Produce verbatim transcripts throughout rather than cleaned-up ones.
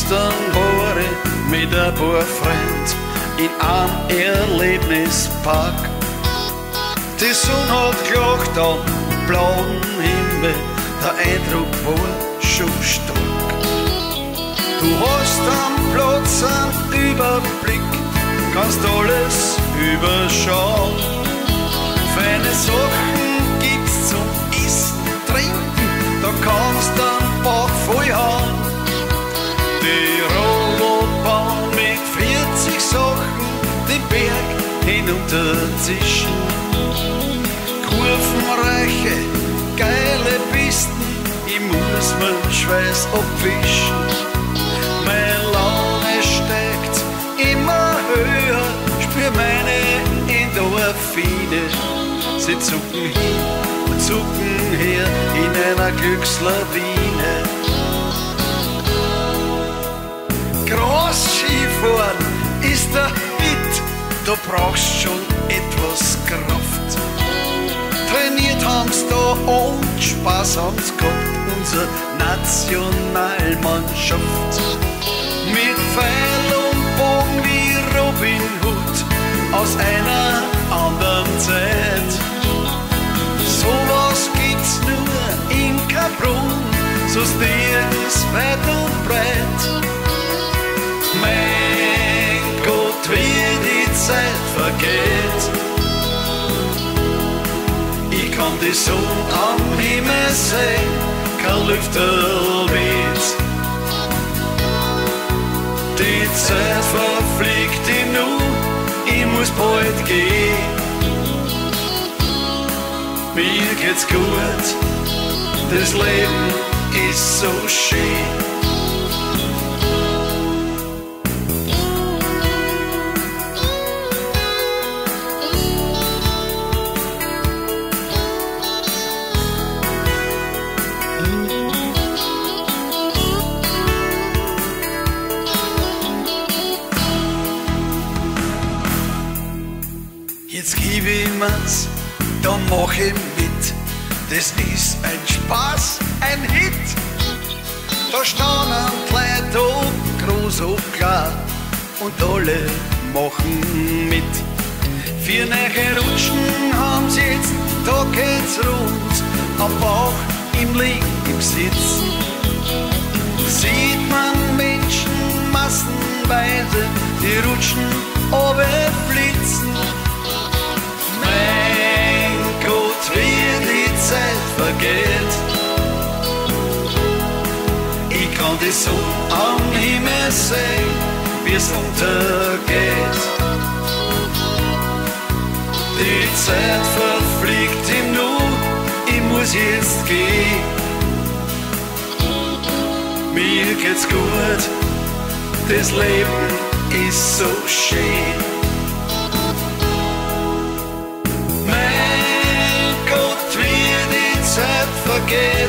Gestern war ich mit ein paar Freunden in einem Erlebnispark. Die Sonne hat gelacht am blauen Himmel, der Eindruck war schon stark. Du hast am Platz einen Überblick, kannst alles überschauen. Feine Sachen gibt's zum Essen, Trinken, da kannst du einen Bauch voll haben. Die Rodobahn mit vierzig Sachen, den Berg hinunterzischen. Kurvenreiche, geile Pisten, ich muss meinen Schweiß abwischen. Meine Laune steigt immer höher, spür meine Endorphine. Sie zucken hin und zucken her in einer Glückslawine. Groß-Skifahren ist der Hit, da brauchst schon etwas Kraft. Trainiert haben's da und Spaß haben's gehabt, unsere Nationalmannschaft. Mit Pfeil und Bogen wie Robin Hood aus einer anderen Zeit. Sowas gibt's nur in Kaprun, sonst nirgends weit und breit. Mein Gott, wie die Zeit vergeht. Ich kann die Sonne am Himmel sehen, kein Lüfterl weht. Die Zeit verfliegt im Nu, ich muss bald gehen. Mir geht's gut, das Leben ist so schön. Jetzt gib ich mir's, dann mach ich mit. Das ist ein Spaß, ein Hit. Da stehen Leute ob groß, ob klar und alle machen mit. Vier neue Rutschen haben sie jetzt, da geht's rund. Am Bauch, im Liegen, im Sitzen sieht man Menschen massenweise, die rutschen, aber flitzen. Mein Gott, wie die Zeit vergeht. Ich kann die Sonne am Himmel sehen, wie es untergeht. Die Zeit verfliegt im Nu, ich muss jetzt gehen. Mir geht's gut, das Leben ist so schön. Vergeht.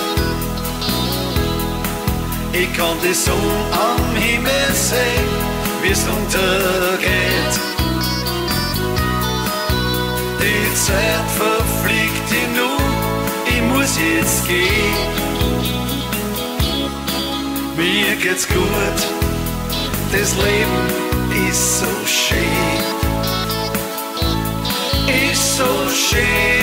Ich kann die Sonne am Himmel sehen, wie es untergeht. Die Zeit verfliegt im Nu, ich muss jetzt gehen. Mir geht's gut, das Leben ist so schön, ist so schön.